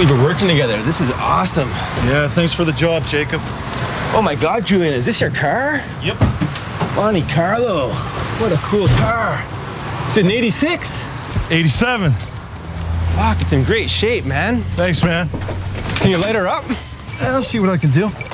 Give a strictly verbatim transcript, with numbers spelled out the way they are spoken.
we've been working together. This is awesome. Yeah, thanks for the job, Jacob. Oh my God, Julian, is this your car? Yep. Monte Carlo. What a cool car. It's an eighty-six. eighty-seven. Fuck, it's in great shape, man. Thanks, man. Can you light her up? I'll see what I can do.